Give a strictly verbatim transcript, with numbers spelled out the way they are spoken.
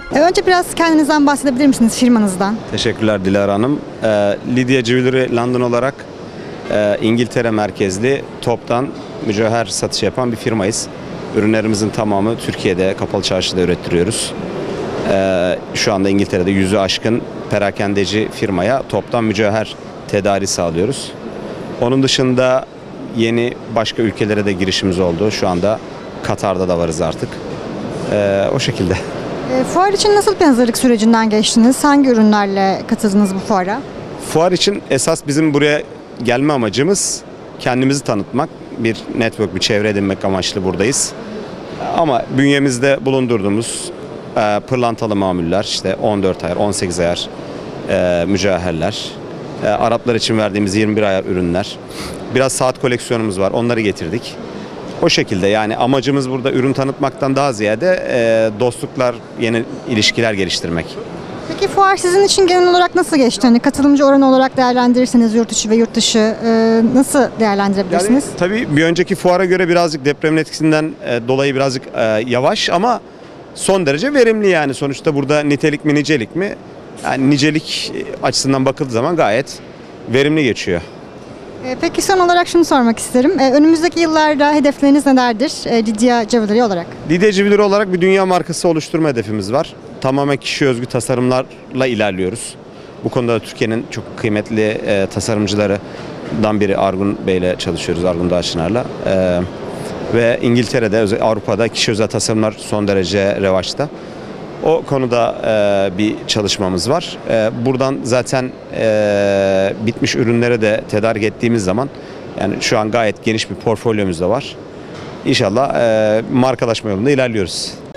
E, önce biraz kendinizden bahsedebilir misiniz, firmanızdan? Teşekkürler Dilara Hanım. Ee, Lidya Jewelry London olarak e, İngiltere merkezli toptan mücevher satışı yapan bir firmayız. Ürünlerimizin tamamı Türkiye'de kapalı çarşıda ürettiriyoruz. Ee, şu anda İngiltere'de yüzü aşkın perakendeci firmaya toptan mücevher tedariği sağlıyoruz. Onun dışında yeni başka ülkelere de girişimiz oldu. Şu anda Katar'da da varız artık. Ee, o şekilde. E, fuar için nasıl bir hazırlık sürecinden geçtiniz? Hangi ürünlerle katıldınız bu fuara? Fuar için esas bizim buraya gelme amacımız kendimizi tanıtmak. Bir network, bir çevre edinmek amaçlı buradayız. Ama bünyemizde bulundurduğumuz e, pırlantalı mamuller, işte on dört ayar, on sekiz ayar e, mücevherler, e, Araplar için verdiğimiz yirmi bir ayar ürünler, biraz saat koleksiyonumuz var, onları getirdik. O şekilde, yani amacımız burada ürün tanıtmaktan daha ziyade e, dostluklar, yeni ilişkiler geliştirmek. Peki fuar sizin için genel olarak nasıl geçti? Hani katılımcı oranı olarak değerlendirirseniz yurt içi ve yurt dışı e, nasıl değerlendirebilirsiniz? Yani, tabii bir önceki fuara göre birazcık depremin etkisinden e, dolayı birazcık e, yavaş ama son derece verimli yani. Sonuçta burada nitelik mi nicelik mi? Yani nicelik açısından bakıldığı zaman gayet verimli geçiyor. E, peki son olarak şunu sormak isterim. E, önümüzdeki yıllarda hedefleriniz nelerdir e, Lidya Jewelry olarak? Lidya Jewelry olarak bir dünya markası oluşturma hedefimiz var. Tamamen kişi özgü tasarımlarla ilerliyoruz. Bu konuda da Türkiye'nin çok kıymetli e, tasarımcılarından biri Argun Bey ile çalışıyoruz, Argun Dağçınar'la. E, ve İngiltere'de, Avrupa'da kişi özel tasarımlar son derece revaçta. O konuda e, bir çalışmamız var. E, buradan zaten e, bitmiş ürünlere de tedarik ettiğimiz zaman, yani şu an gayet geniş bir portfolyomuz da var. İnşallah e, markalaşma yolunda ilerliyoruz.